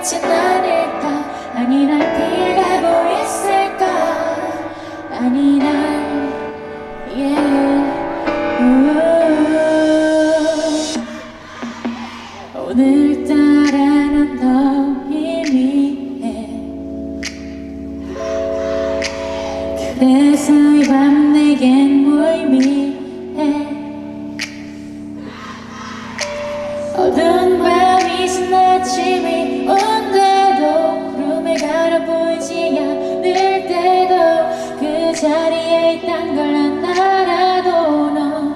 있진 않을까. 아니 날 피해가고 있을까. 아니 난 오늘따라 난 더 희미해. 그래서 이 밤 내겐 무의미해. 어두운 밤이 지나 아침이 온데도 구름에 가려 보이지 않을 때도 그 자리에 있단 걸 난 알아도 너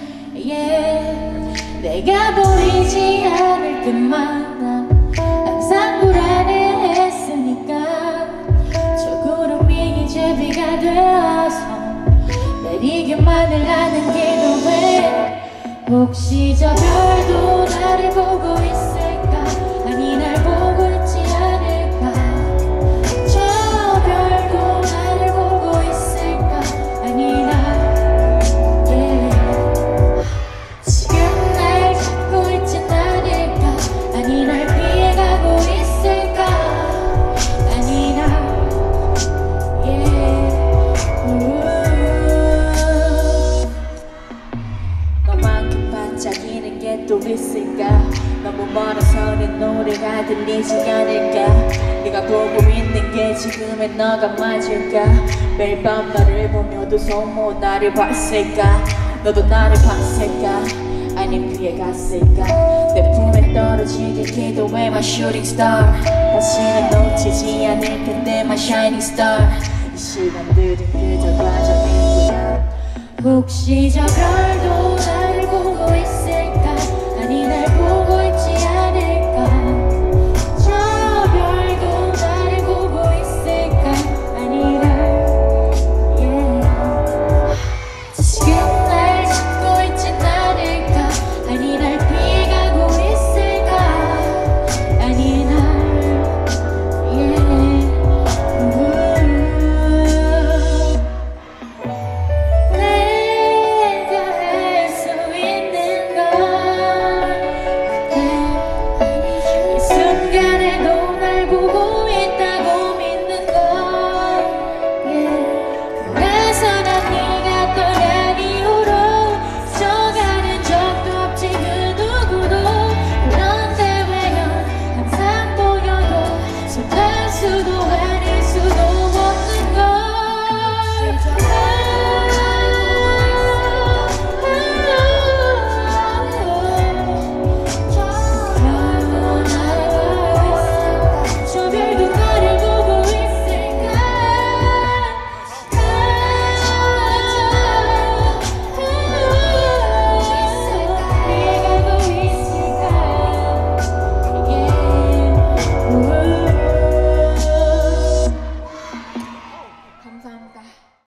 내가 보이지 않을 때마다 항상 불안해했으니까 저 구름이 이제 비가 되어서 내리기만을 하는 기도해. 혹시 저 별도 나를 보고 있을까. 아니 날 보고 있지 않을까. 저 별도 나를 보고 있을까. 아니 나 지금 날 찾고 있진 않을까. 아니 날 피해가고 있을까. 아니 나 너만큼 반짝이는 게 또 있을까. 너무 멀어서 내 노래가 들리지 않을까. 네가 보고 있는 게 지금의 너가 맞을까. 매일 밤 나를 보며도 소모 나를 봤을까. 너도 나를 봤을까. 아님 피해갔을까. 내 품에 떨어지게 기도해 my shooting star. 다시는 놓치지 않을 텐데 my shining star. 이 시간들은 그저 과정일 뿐이야. 혹시 저 별도 나를 보고 있어.